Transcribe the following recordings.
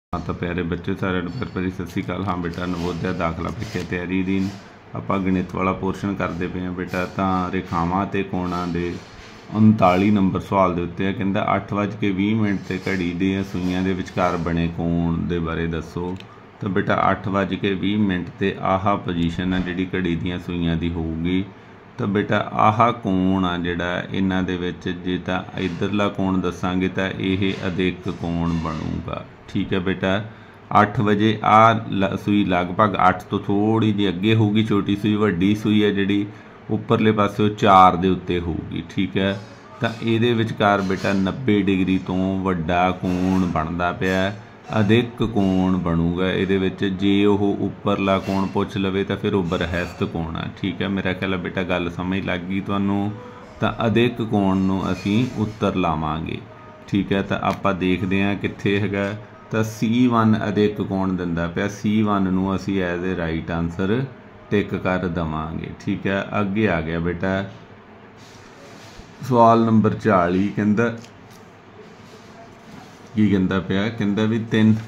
ਤਾਂ ਪਿਆਰੇ ਬੱਚੇ ਸਾਰਿਆਂ ਨੂੰ ਫਿਰ ਭਰੀ ਸਤਿ ਸ਼੍ਰੀ ਅਕਾਲ। ਹਾਂ ਬੇਟਾ, ਨਵੋਦਿਆ ਦਾਖਲਾ ਪ੍ਰੀਖਿਆ ਤਿਆਰੀ ਅਧੀਨ ਆਪਾਂ ਗਣਿਤ ਵਾਲਾ ਪੋਰਸ਼ਨ ਕਰਦੇ ਪਏ ਹਾਂ ਬੇਟਾ। ਤਾਂ ਰੇਖਾਵਾਂ ਅਤੇ ਕੋਣਾਂ ਦੇ 39 ਨੰਬਰ ਸਵਾਲ ਦੇ ਉੱਤੇ ਆ। ਕਹਿੰਦਾ 8:20 'ਤੇ ਘੜੀ ਦੀਆਂ ਸੂਈਆਂ ਦੇ ਵਿਚਕਾਰ ਬਣੇ ਕੋਣ ਦੇ ਬਾਰੇ ਦੱਸੋ। ਤਾਂ ਬੇਟਾ 8:20 'ਤੇ ਆਹ ਪੋਜੀਸ਼ਨ ਆ ਜਿਹੜੀ ਘੜੀ ਦੀਆਂ ਸੂਈਆਂ ਦੀ ਹੋਊਗੀ। ਤਾਂ ਬੇਟਾ ਆਹ ਕੋਣ ਆ ਜਿਹੜਾ ਇਹਨਾਂ ਦੇ ਵਿੱਚ ਜੇ ਤਾਂ ਇੱਧਰਲਾ ਕੋਣ ਦੱਸਾਂਗੇ ਤਾਂ ਇਹ ਅਦਿੱਖ ਕੋਣ ਬਣੂਗਾ। ਠੀਕ ਹੈ ਬੇਟਾ। 8 ਵਜੇ ਆਹ ਸੂਈ ਲਗਭਗ 8 ਤੋਂ ਥੋੜ੍ਹੀ ਜਿਹੀ ਅੱਗੇ ਹੋਊਗੀ, ਛੋਟੀ ਸੂਈ। ਵੱਡੀ ਸੂਈ ਹੈ ਜਿਹੜੀ ਉੱਪਰਲੇ ਪਾਸੇ 4 ਦੇ ਉੱਤੇ ਹੋਊਗੀ। ਠੀਕ ਹੈ। ਤਾਂ ਇਹਦੇ ਵਿਚਕਾਰ ਬੇਟਾ 90 ਡਿਗਰੀ ਤੋਂ ਵੱਡਾ ਕੋਣ ਬਣਦਾ ਪਿਆ, ਅਦਿੱਖ ਕੋਣ ਬਣੂਗਾ ਇਹਦੇ ਵਿੱਚ। ਜੇ ਉਹ ਉੱਪਰਲਾ ਕੋਣ ਪੁੱਛ ਲਵੇ ਤਾਂ ਫਿਰ ਉਹ ਬਰਹਿਸਤ ਕੋਣ ਆ। ਠੀਕ ਹੈ, ਮੇਰਾ ਖਿਆਲ ਹੈ ਬੇਟਾ ਗੱਲ ਸਮਝ ਲੱਗ ਗਈ ਤੁਹਾਨੂੰ। ਤਾਂ ਅਦਿੱਖ ਕੋਣ ਨੂੰ ਅਸੀਂ ਉੱਤਰ ਲਾਵਾਂਗੇ। ਠੀਕ ਹੈ। ਤਾਂ ਆਪਾਂ ਦੇਖਦੇ ਹਾਂ ਕਿੱਥੇ ਹੈਗਾ। ਤਾਂ C1 ਅਦਿੱਖ ਕੋਣ ਦਿੰਦਾ ਪਿਆ। C1 ਨੂੰ ਅਸੀਂ as a right answer tick ਕਰ ਦੇਵਾਂਗੇ। ਠੀਕ ਹੈ। ਅੱਗੇ ਆ ਗਿਆ ਬੇਟਾ ਸਵਾਲ ਨੰਬਰ 40। ਕਹਿੰਦਾ ਕੀ ਕਹਿੰਦਾ ਪਿਆ। ਕਹਿੰਦਾ ਵੀ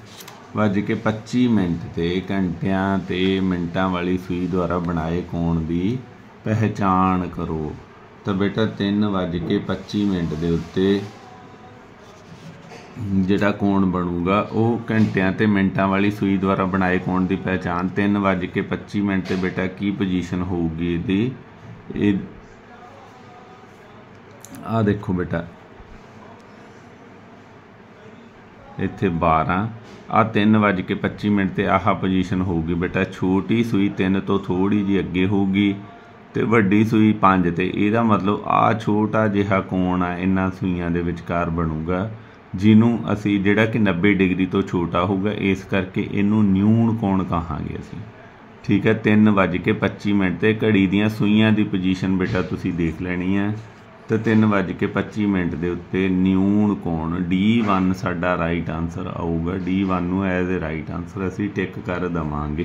3:25 'ਤੇ ਘੰਟਿਆਂ ਅਤੇ ਮਿੰਟਾਂ ਵਾਲੀ ਸੂਈ ਦੁਆਰਾ ਬਣਾਏ ਕੋਣ ਦੀ ਪਹਿਚਾਣ ਕਰੋ। ਤਾਂ ਬੇਟਾ 3:25 ਦੇ ਉੱਤੇ ਜਿਹੜਾ ਕੋਣ ਬਣੂਗਾ ਉਹ ਘੰਟਿਆਂ ਅਤੇ ਮਿੰਟਾਂ ਵਾਲੀ ਸੂਈ ਦੁਆਰਾ ਬਣਾਏ ਕੋਣ ਦੀ ਪਹਿਚਾਣ। 3:25 'ਤੇ ਬੇਟਾ ਕੀ ਪੋਜੀਸ਼ਨ ਹੋਊਗੀ ਇਹਦੀ। ਇਹ ਆਹ ਦੇਖੋ ਬੇਟਾ ਇੱਥੇ 12 ਆਹ 3:25 'ਤੇ ਆਹ ਪੋਜੀਸ਼ਨ ਹੋਊਗੀ ਬੇਟਾ। ਛੋਟੀ ਸੂਈ 3 ਤੋਂ ਥੋੜ੍ਹੀ ਜਿਹੀ ਅੱਗੇ ਹੋਊਗੀ ਅਤੇ ਵੱਡੀ ਸੂਈ 5 'ਤੇ। ਇਹਦਾ ਮਤਲਬ ਆਹ ਛੋਟਾ ਜਿਹਾ ਕੋਣ ਆ ਇਹਨਾਂ ਸੂਈਆਂ ਦੇ ਵਿਚਕਾਰ ਬਣੂਗਾ, ਜਿਹਨੂੰ ਅਸੀਂ ਜਿਹੜਾ ਕਿ 90 ਡਿਗਰੀ ਤੋਂ ਛੋਟਾ ਹੋਊਗਾ। ਇਸ ਕਰਕੇ ਇਹਨੂੰ ਨਿਊਣ ਕੋਣ ਕਹਾਂਗੇ ਅਸੀਂ। ਠੀਕ ਹੈ। 3:25 'ਤੇ ਘੜੀ ਦੀਆਂ ਸੂਈਆਂ ਦੀ ਪੋਜੀਸ਼ਨ ਬੇਟਾ ਤੁਸੀਂ ਦੇਖ ਲੈਣੀ ਹੈ। ਤਾਂ 3:25 ਦੇ ਉੱਤੇ ਨਿਊਣ ਕੋਣ D1 ਸਾਡਾ ਰਾਈਟ ਆਨਸਰ ਆਊਗਾ। D1 ਨੂੰ ਐਜ਼ ਏ ਰਾਈਟ ਆਨਸਰ ਅਸੀਂ ਟਿਕ ਕਰ ਦੇਵਾਂਗੇ।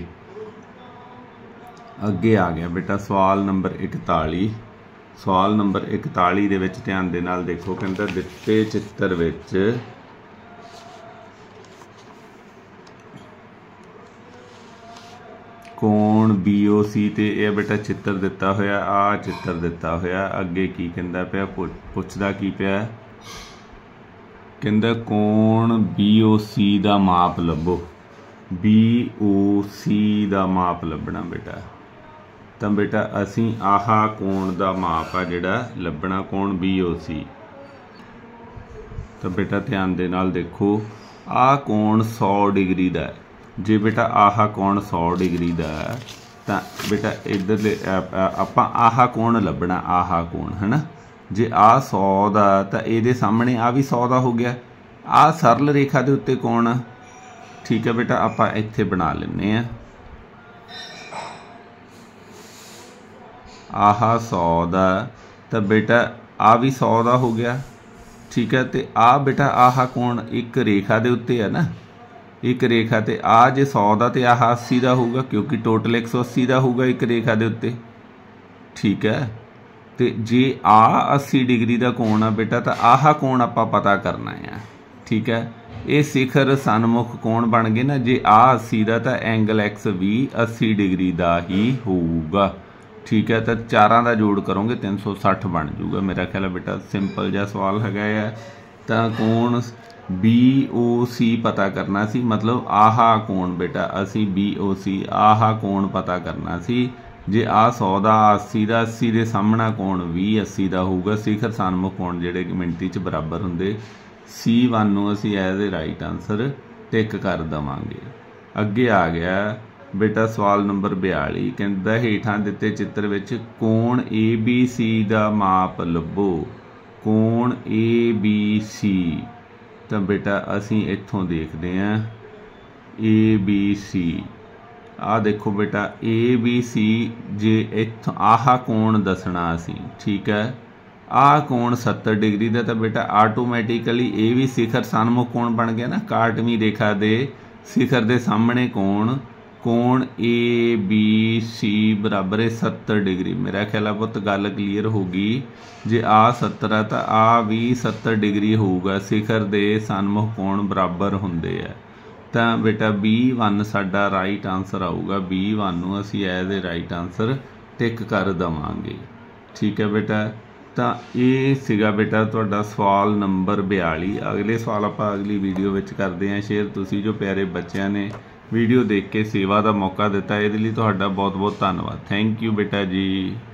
ਅੱਗੇ ਆ ਗਿਆ ਬੇਟਾ ਸਵਾਲ ਨੰਬਰ 41। ਸਵਾਲ ਨੰਬਰ 41 ਦੇ ਵਿੱਚ ਧਿਆਨ ਦੇ ਨਾਲ ਦੇਖੋ। ਕਹਿੰਦਾ ਦਿੱਤੇ ਚਿੱਤਰ ਵਿੱਚ ਕੋਣ BOC ਤੇ ਇਹ ਬੇਟਾ ਚਿੱਤਰ ਦਿੱਤਾ ਹੋਇਆ, ਆਹ ਚਿੱਤਰ ਦਿੱਤਾ ਹੋਇਆ। ਅੱਗੇ ਕੀ ਕਹਿੰਦਾ ਪਿਆ, ਪੁੱਛਦਾ ਕੀ ਪਿਆ। ਕਹਿੰਦਾ ਕੋਣ BOC ਦਾ ਮਾਪ ਲੱਭੋ। BOC ਦਾ ਮਾਪ ਲੱਭਣਾ ਬੇਟਾ। ਤਾਂ ਬੇਟਾ ਅਸੀਂ ਆਹ ਕੋਣ ਦਾ ਮਾਪ ਆ ਜਿਹੜਾ ਲੱਭਣਾ, ਕੋਣ BOC। ਤਾਂ ਬੇਟਾ ਧਿਆਨ ਦੇ ਨਾਲ ਦੇਖੋ, ਆਹ ਕੋਣ 100 ਡਿਗਰੀ ਦਾ। ਜੇ ਬੇਟਾ ਆਹ ਕੋਣ 100 ਡਿਗਰੀ ਦਾ ਤਾਂ ਬੇਟਾ ਇੱਧਰਲੇ ਆਪਾਂ ਆਹ ਕੋਣ ਲੱਭਣਾ, ਆਹ ਕੋਣ ਹੈ ਨਾ। ਜੇ ਆਹ 100 ਦਾ ਤਾਂ ਇਹਦੇ ਸਾਹਮਣੇ ਆਹ ਵੀ 100 ਦਾ ਹੋ ਗਿਆ। ਆਹ ਸਰਲ ਰੇਖਾ ਦੇ ਉੱਤੇ ਕੋਣ ਆ। ਠੀਕ ਹੈ ਬੇਟਾ, ਆਪਾਂ ਇੱਥੇ ਬਣਾ ਲੈਂਦੇ ਹਾਂ। ਆਹ 100 ਦਾ ਤਾਂ ਬੇਟਾ ਆਹ ਵੀ 100 ਦਾ ਹੋ ਗਿਆ। ਠੀਕ ਹੈ। ਅਤੇ ਆਹ ਬੇਟਾ ਆਹ ਕੋਣ ਇੱਕ ਰੇਖਾ ਦੇ ਉੱਤੇ ਹੈ ਨਾ, ਇੱਕ ਰੇਖਾ 'ਤੇ ਆਹ ਜੇ 100 ਦਾ ਅਤੇ ਆਹ 80 ਦਾ ਹੋਊਗਾ, ਕਿਉਂਕਿ ਟੋਟਲ 180 ਦਾ ਹੋਊਗਾ ਇੱਕ ਰੇਖਾ ਦੇ ਉੱਤੇ। ਠੀਕ ਹੈ। ਅਤੇ ਜੇ ਆਹ 80 ਡਿਗਰੀ ਦਾ ਕੋਣ ਆ ਬੇਟਾ ਤਾਂ ਆਹ ਕੋਣ ਆਪਾਂ ਪਤਾ ਕਰਨਾ ਆ। ਠੀਕ ਹੈ। ਇਹ ਸਿਖਰ ਸਨਮੁਖ ਕੋਣ ਬਣ ਗਏ ਨਾ। ਜੇ ਆਹ 80 ਦਾ ਤਾਂ ਐਂਗਲ X ਵੀ 80 ਡਿਗਰੀ ਦਾ ਹੀ ਹੋਊਗਾ। ਠੀਕ ਹੈ। ਤਾਂ ਚਾਰਾਂ ਦਾ ਜੋੜ ਕਰੋਗੇ 360 ਬਣ ਜਾਊਗਾ। ਮੇਰਾ ਖਿਆਲ ਹੈ ਬੇਟਾ ਸਿੰਪਲ ਜਿਹਾ ਸਵਾਲ ਹੈਗਾ ਆ। ਤਾਂ ਕੋਣ BOC ਪਤਾ ਕਰਨਾ ਸੀ, ਮਤਲਬ ਆਹ ਕੋਣ ਬੇਟਾ ਅਸੀਂ BOC ਆਹ ਕੋਣ ਪਤਾ ਕਰਨਾ ਸੀ। ਜੇ ਆਹ 100 ਦਾ 80 ਦਾ, 80 ਦੇ ਸਾਹਮਣਾ ਕੋਣ ਵੀ 80 ਦਾ ਹੋਊਗਾ। ਸਿਖਰ ਸਨਮੁਖ ਕੋਣ ਜਿਹੜੇ ਕਿ ਮਿਣਤੀ 'ਚ ਬਰਾਬਰ ਹੁੰਦੇ। C1 ਨੂੰ ਅਸੀਂ as a right answer tick ਕਰ ਦੇਵਾਂਗੇ। ਅੱਗੇ ਆ ਗਿਆ ਬੇਟਾ ਸਵਾਲ ਨੰਬਰ 42। ਕਹਿੰਦਾ ਹੇਠਾਂ ਦਿੱਤੇ ਚਿੱਤਰ ਵਿੱਚ ਕੋਣ ABC ਦਾ ਮਾਪ ਲੱਭੋ। ਕੋਣ ABC ਤਾਂ ਬੇਟਾ ਅਸੀਂ ਇੱਥੋਂ ਦੇਖਦੇ ਹਾਂ ABC। ਆਹ ਦੇਖੋ ਬੇਟਾ ABC। ਜੇ ਇੱਥੋਂ ਆਹ ਕੋਣ ਦੱਸਣਾ ਅਸੀਂ। ਠੀਕ ਹੈ। ਆਹ ਕੋਣ 70 ਡਿਗਰੀ ਦਾ ਤਾਂ ਬੇਟਾ ਆਟੋਮੈਟੀਕਲੀ ਇਹ ਵੀ ਸਿਖਰ ਸਨਮੁਖ ਕੋਣ ਬਣ ਗਿਆ ਨਾ। ਕਾਟਵੀਂ ਰੇਖਾ ਦੇ ਸਿਖਰ ਦੇ ਸਾਹਮਣੇ ਕੋਣ ABC ਬਰਾਬਰ ਹੈ 70 ਡਿਗਰੀ। ਮੇਰਾ ਖਿਆਲ ਆ ਬਹੁਤ ਗੱਲ ਕਲੀਅਰ ਹੋ ਗਈ। ਜੇ ਆਹ 70 ਆ ਤਾਂ ਆਹ ਵੀ 70 ਡਿਗਰੀ ਹੋਊਗਾ। ਸਿਖਰ ਦੇ ਸਨਮੁਖ ਕੋਣ ਬਰਾਬਰ ਹੁੰਦੇ ਆ। ਤਾਂ ਬੇਟਾ B1 ਸਾਡਾ ਰਾਈਟ ਆਨਸਰ ਆਊਗਾ। B1 ਨੂੰ ਅਸੀਂ as a right answer tick ਕਰ ਦੇਵਾਂਗੇ। ਠੀਕ ਹੈ ਬੇਟਾ, ਤਾਂ ਇਹ ਸੀਗਾ ਬੇਟਾ ਤੁਹਾਡਾ ਸਵਾਲ ਨੰਬਰ 42। ਅਗਲੇ ਸਵਾਲ ਆਪਾਂ ਅਗਲੀ ਵੀਡੀਓ ਵਿੱਚ ਕਰਦੇ ਹਾਂ ਸ਼ੇਅਰ। ਤੁਸੀਂ ਜੋ ਪਿਆਰੇ ਬੱਚਿਆਂ ਨੇ ਵੀਡੀਓ ਦੇਖ ਕੇ ਸੇਵਾ ਦਾ ਮੌਕਾ ਦਿੱਤਾ, ਇਹਦੇ ਲਈ ਤੁਹਾਡਾ ਬਹੁਤ ਬਹੁਤ ਧੰਨਵਾਦ। ਥੈਂਕ ਯੂ ਬੇਟਾ ਜੀ।